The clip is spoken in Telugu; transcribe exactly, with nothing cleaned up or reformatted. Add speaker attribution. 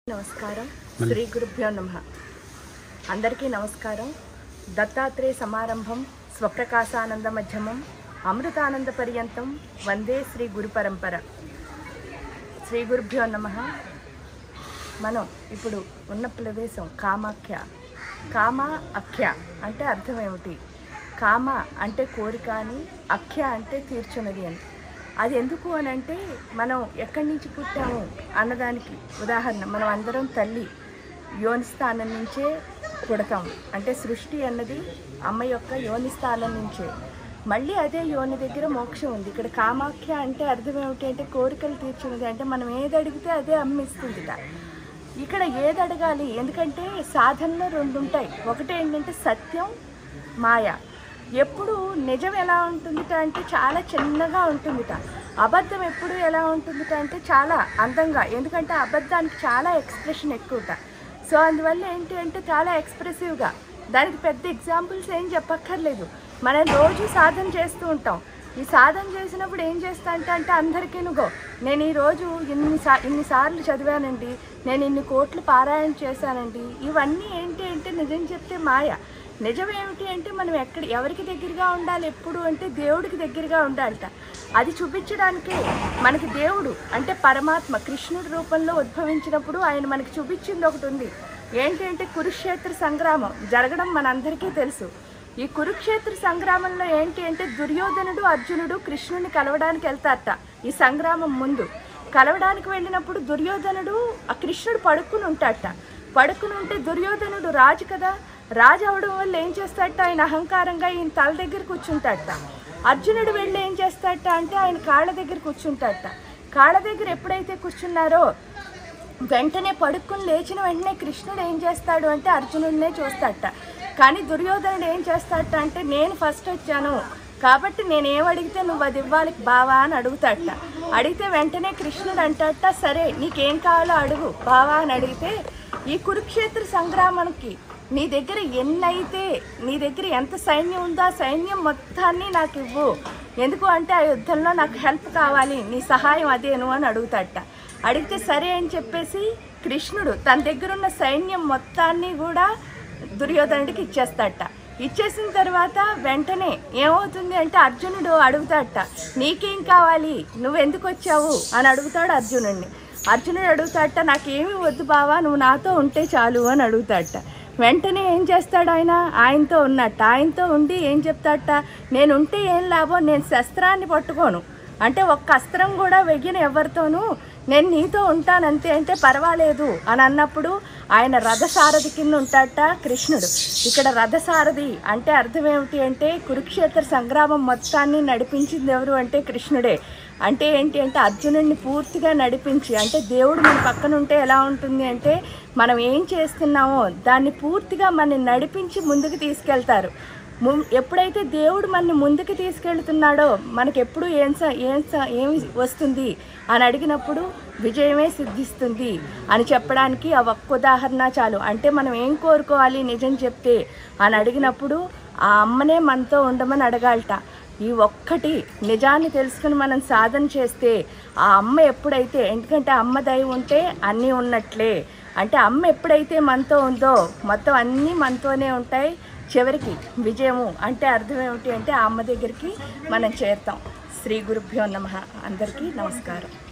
Speaker 1: నమస్కారం. శ్రీ గురుభ్యోనమః. అందరికీ నమస్కారం. దత్తాత్రేయ సమారంభం స్వప్రకాశానంద మధ్యమం అమృతానంద పర్యంతం వందే శ్రీ గురు పరంపర. శ్రీ గురుభ్యోనమః. మనం ఇప్పుడు ఉన్న ప్రదేశం కామాఖ్య. కామ అఖ్య అంటే అర్థం ఏమిటి? కామ అంటే కోరిక అని, అఖ్య అంటే తీర్చున్నది అని. అది ఎందుకు అని అంటే మనం ఎక్కడి నుంచి పుట్టాము అన్నదానికి ఉదాహరణ. మనం అందరం తల్లి యోని స్థానం నుంచే పుడతాం. అంటే సృష్టి అన్నది అమ్మ యొక్క యోని స్థానం నుంచే. మళ్ళీ అదే యోని దగ్గర మోక్షం ఉంది. ఇక్కడ కామాఖ్య అంటే అర్థం ఏమిటి అంటే కోరికలు తీర్చున్నది. అంటే మనం ఏది అడిగితే అదే అమ్మ ఇస్తుందిట. ఇక్కడ ఏది అడగాలి? ఎందుకంటే సాధనలో రెండు ఉంటాయి. ఒకటి ఏంటంటే సత్యం, మాయ. ఎప్పుడు నిజం ఎలా ఉంటుందిట అంటే చాలా చిన్నగా ఉంటుందిట. అబద్ధం ఎప్పుడు ఎలా ఉంటుందిట అంటే చాలా అందంగా. ఎందుకంటే అబద్ధానికి చాలా ఎక్స్ప్రెషన్ ఎక్కువట. సో అందువల్ల ఏంటి అంటే చాలా ఎక్స్ప్రెసివ్గా. దానికి పెద్ద ఎగ్జాంపుల్స్ ఏం చెప్పక్కర్లేదు. మనం రోజు సాధన చేస్తూ ఉంటాం. ఈ సాధన చేసినప్పుడు ఏం చేస్తా అంటే అంటే అందరికీ నుగో నేను ఈరోజు ఇన్ని సా ఇన్నిసార్లు చదివానండి, నేను ఇన్ని కోట్లు పారాయణ చేశానండి. ఇవన్నీ ఏంటి అంటే నిజం చెప్తే మాయ. నిజం ఏమిటి అంటే మనం ఎక్కడ ఎవరికి దగ్గరగా ఉండాలి ఎప్పుడు అంటే దేవుడికి దగ్గరగా ఉండాలట. అది చూపించడానికే మనకి దేవుడు అంటే పరమాత్మ కృష్ణుడి రూపంలో ఉద్భవించినప్పుడు ఆయన మనకి చూపించింది ఒకటి ఉంది. ఏంటి అంటే కురుక్షేత్ర సంగ్రామం జరగడం మనందరికీ తెలుసు. ఈ కురుక్షేత్ర సంగ్రామంలో ఏంటి అంటే దుర్యోధనుడు అర్జునుడు కృష్ణుడిని కలవడానికి వెళ్తారట. ఈ సంగ్రామం ముందు కలవడానికి వెళ్ళినప్పుడు దుర్యోధనుడు ఆ కృష్ణుడు పడుకుని ఉంటాడట. పడుకుని ఉంటే దుర్యోధనుడు రాజు కదా, రాజు అవడం వల్ల ఏం చేస్తాడట ఆయన అహంకారంగా ఈయన తల దగ్గర కూర్చుంటాడట. అర్జునుడు వెళ్ళి ఏం చేస్తాడట అంటే ఆయన కాళ్ళ దగ్గర కూర్చుంటాడట. కాళ్ళ దగ్గర ఎప్పుడైతే కూర్చున్నారో వెంటనే పడుకుని లేచిన వెంటనే కృష్ణుడు ఏం చేస్తాడు అంటే అర్జునుడినే చూస్తాడట. కానీ దుర్యోధనుడు ఏం చేస్తాడట అంటే నేను ఫస్ట్ వచ్చాను కాబట్టి నేనేం అడిగితే నువ్వు అది ఇవ్వాలి బావా అని అడుగుతాడట. అడిగితే వెంటనే కృష్ణుడు అంటాడట సరే నీకేం కావాలో అడుగు బావా అని అడిగితే ఈ కురుక్షేత్ర సంగ్రామానికి నీ దగ్గర ఎన్నైతే నీ దగ్గర ఎంత సైన్యం ఉందో ఆ సైన్యం మొత్తాన్ని నాకు ఇవ్వు. ఎందుకు అంటే ఆ యుద్ధంలో నాకు హెల్ప్ కావాలి, నీ సహాయం అదేను అని అడుగుతాడట. అడిగితే సరే అని చెప్పేసి కృష్ణుడు తన దగ్గర ఉన్న సైన్యం మొత్తాన్ని కూడా దుర్యోధనుడికి ఇచ్చేస్తాడట. ఇచ్చేసిన తర్వాత వెంటనే ఏమవుతుంది అంటే అర్జునుడు అడుగుతాడట నీకేం కావాలి, నువ్వెందుకు వచ్చావు అని అడుగుతాడు అర్జునుడిని. అర్జునుడు అడుగుతాడట నాకేమీ వద్దు బావా, నువ్వు నాతో ఉంటే చాలు అని అడుగుతాడట. వెంటనే ఏం చేస్తాడు ఆయన ఆయనతో ఉన్నట్ట. ఆయనతో ఉండి ఏం చెప్తాడట నేను ఉంటే ఏం లాభం, నేను శస్త్రాన్ని పట్టుకోను అంటే ఒక్క అస్త్రం కూడా వెయ్యను ఎవరితోనూ, నేను నీతో ఉంటానంతే అంటే పర్వాలేదు అని అన్నప్పుడు ఆయన రథసారథి కింద ఉంటాడట కృష్ణుడు. ఇక్కడ రథసారథి అంటే అర్థం ఏమిటి అంటే కురుక్షేత్ర సంగ్రామం మొత్తాన్ని నడిపించింది ఎవరు అంటే కృష్ణుడే. అంటే ఏంటి అంటే అర్జునుడిని పూర్తిగా నడిపించి అంటే దేవుడు మన పక్కన ఉంటే ఎలా ఉంటుంది అంటే మనం ఏం చేస్తున్నామో దాన్ని పూర్తిగా మనని నడిపించి ముందుకు తీసుకెళ్తారు. ము ఎప్పుడైతే దేవుడు మనని ముందుకు తీసుకెళ్తున్నాడో మనకి ఎప్పుడు ఏం స ఏం స ఏమి వస్తుంది అని అడిగినప్పుడు విజయమే సిద్ధిస్తుంది అని చెప్పడానికి ఆ ఒక్క ఉదాహరణ చాలు. అంటే మనం ఏం కోరుకోవాలి నిజం చెప్తే అని అడిగినప్పుడు ఆ అమ్మనే మనతో ఉండమని అడగాలట. ఈ ఒక్కటి నిజాన్ని తెలుసుకుని మనం సాధన చేస్తే ఆ అమ్మ ఎప్పుడైతే ఎందుకంటే అమ్మ దయ ఉంటే అన్నీ ఉన్నట్లే. అంటే అమ్మ ఎప్పుడైతే మనతో ఉందో మొత్తం అన్నీ మనతోనే ఉంటాయి. చివరికి విజయము అంటే అర్థం ఏమిటి అంటే ఆ అమ్మ దగ్గరికి మనం చేరుతాం. శ్రీ గురుభ్యోనమః. అందరికీ నమస్కారం.